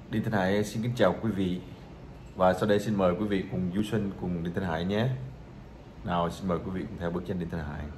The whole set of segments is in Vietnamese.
Đinh Thanh Hải xin kính chào quý vị. Và sau đây xin mời quý vị cùng du xuân cùng Đinh Thanh Hải nhé. Nào, xin mời quý vị cùng theo bước chân Đinh Thanh Hải.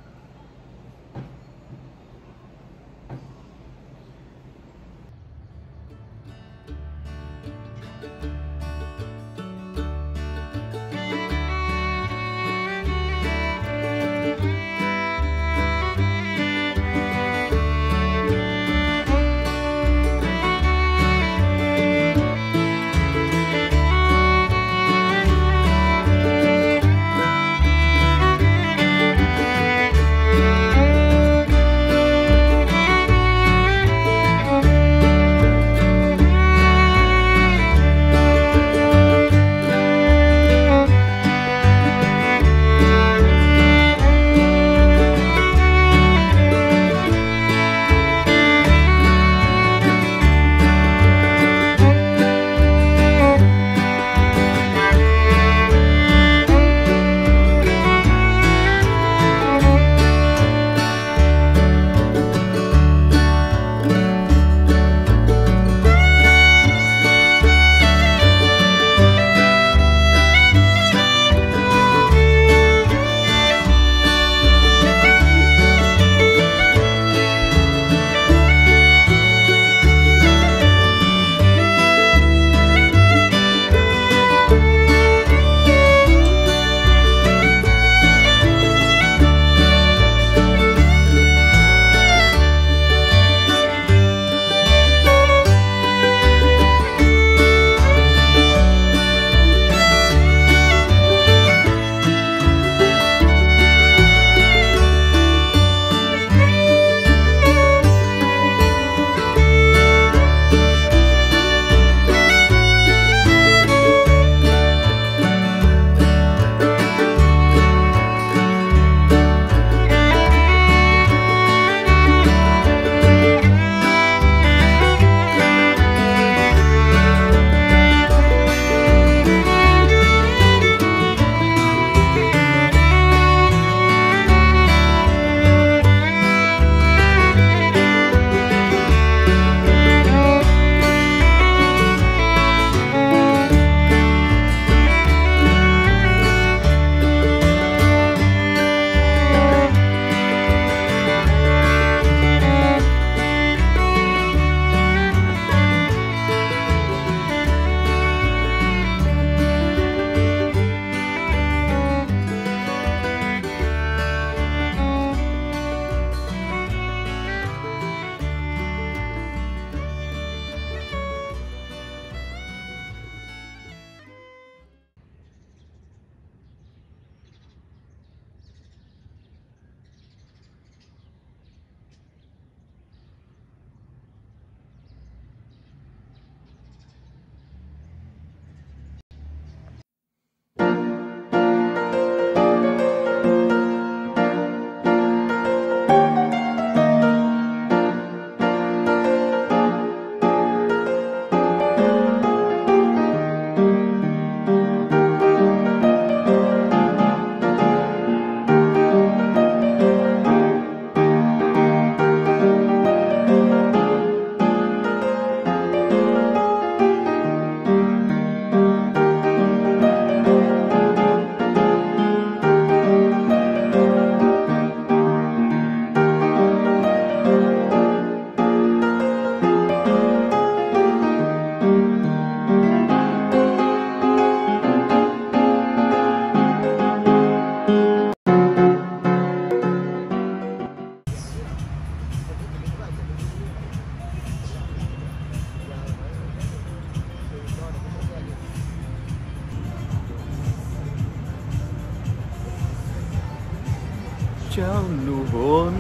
Trao nụ hôn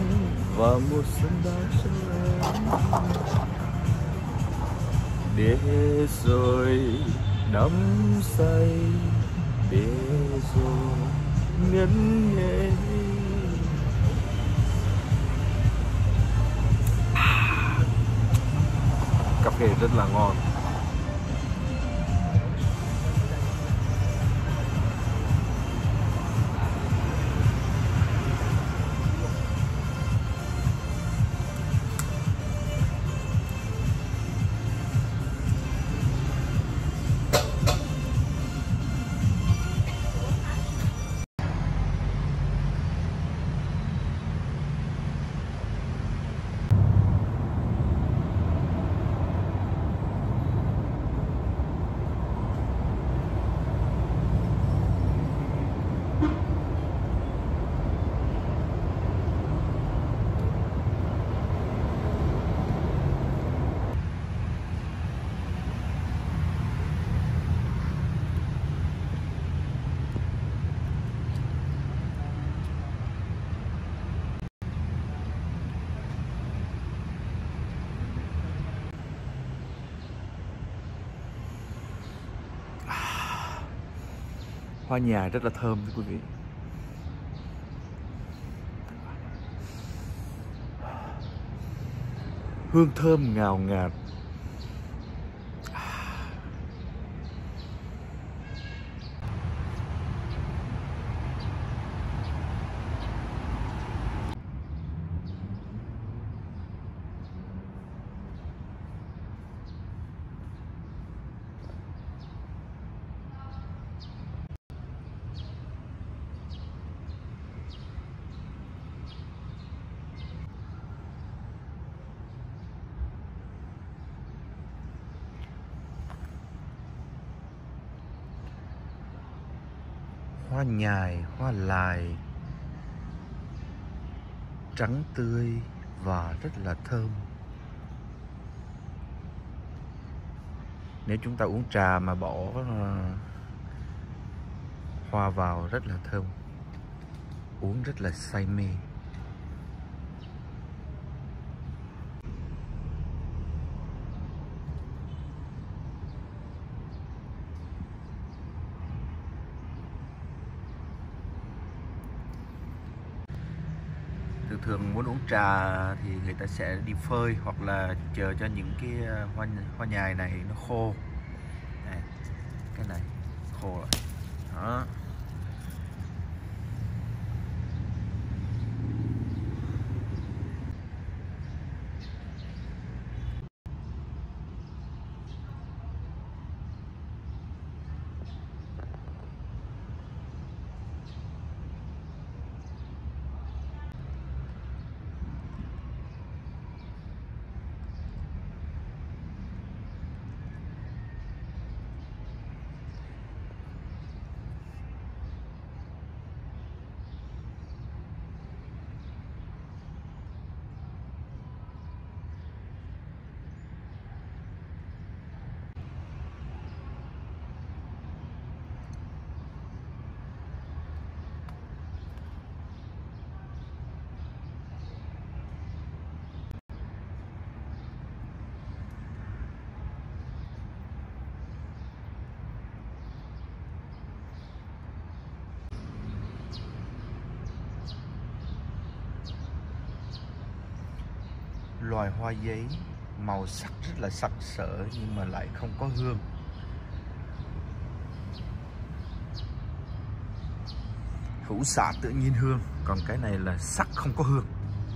và một sân đá chân em, để rồi đắm say, để rồi ngất ngây. Cà phê rất là ngon. Hoa nhài rất là thơm thưa quý vị. Hương thơm ngào ngạt. Hoa nhài, hoa lài trắng tươi và rất là thơm. Nếu chúng ta uống trà mà bỏ hoa vào rất là thơm, uống rất là say mê. Thường muốn uống trà thì người ta sẽ đi phơi hoặc là chờ cho những cái hoa nhài này nó khô. Này, cái này khô rồi đó. Loài hoa giấy màu sắc rất là sặc sỡ nhưng mà lại không có hương. Hữu xạ tự nhiên hương, còn cái này là sắc không có hương.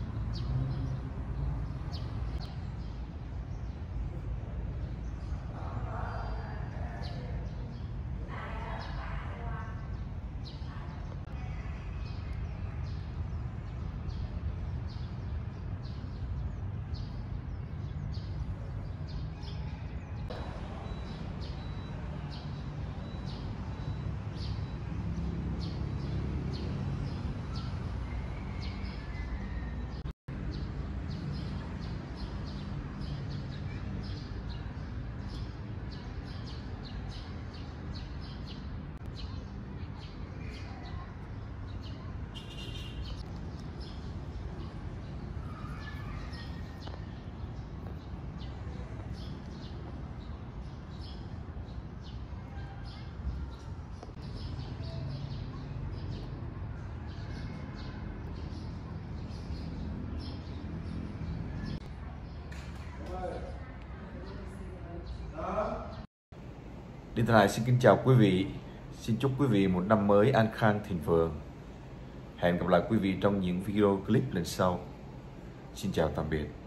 Đinh Thanh Hải xin kính chào quý vị. Xin chúc quý vị một năm mới an khang thịnh vượng. Hẹn gặp lại quý vị trong những video clip lần sau. Xin chào tạm biệt.